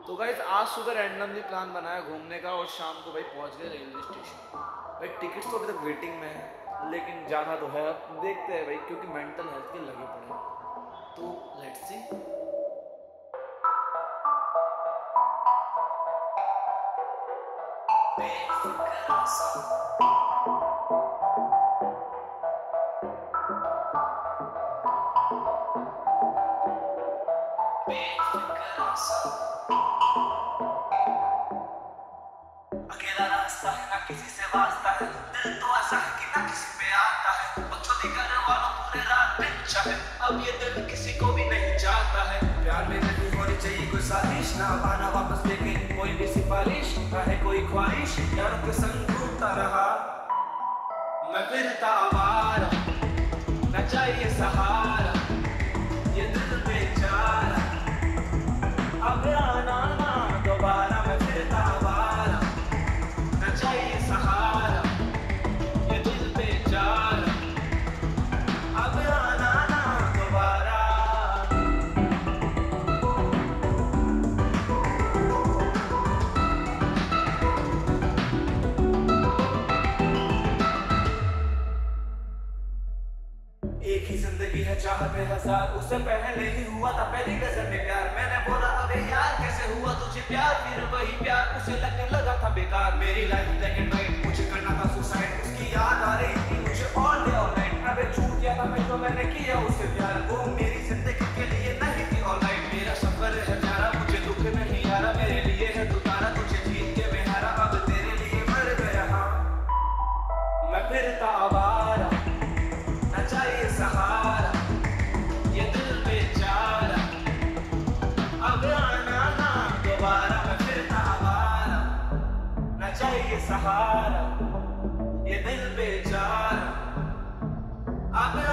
तो गाइस आज सुबह रैंडमली प्लान बनाया घूमने का और शाम को भाई पहुंच गए रेलवे स्टेशन। भाई टिकट्स तो अभी तक वेटिंग में है लेकिन जाना तो है, अब देखते हैं भाई क्योंकि मेंटल हेल्थ के लगे पड़े हैं। तो लेट्स सी। अकेला रास्ता है ना किसी से वास्ता है, दिल तो ऐसा है कि ना किसी पे आता है। बकचोदी करने वालों पूरे रात दिन चाहे, अब ये दिल किसी को भी नहीं चाहता है। प्यार में नहीं होनी चाहिए कोई साजिश, ना आना वापस लेके कोई भी सिफारिश, ना है कोई ख्वाहिश यारों के संग घूमता रहा मैं फिरता आवारा, न चाहिए सहारा ये दिल बेचारा। अब आना ना दोबारा मैं फिरता आवारा, न चाहिए सहारा ये दिल बेचारा। अब आना ना दोबारा। एक ही जिंदगी है चाहते हजार, उससे पहले ही हुआ था पहली नजर में प्यार। मैंने बोला अबे यार कैसे हुआ तुझे प्यार, फिर वही प्यार उसे लगने लगा था बेकार। मेरी लाइफ ब्लैक एंड व्हाइट, मुझे करना था सुसाइड, उसकी याद आ रही थी मुझे ऑल डे ऑल नाइट। अबे छूट गया था मैं जो मैंने किया उससे प्यार, वो मेरी जिंदगी के लिए नहीं थी ऑल राइट। मेरा सफर है प्यारा मुझे दुख नहीं आ रहा, मेरे लिए है तू तारा तुझे जीत के मैं हारा। अब तेरे लिए मर गया हाँ मैं फिरता आवारा, न चाहिए सहारा ये दिल बेचारा। अब आना ना दोबारा मैं फिरता आवारा, न चाहिए सहारा ये दिल बेचारा। अब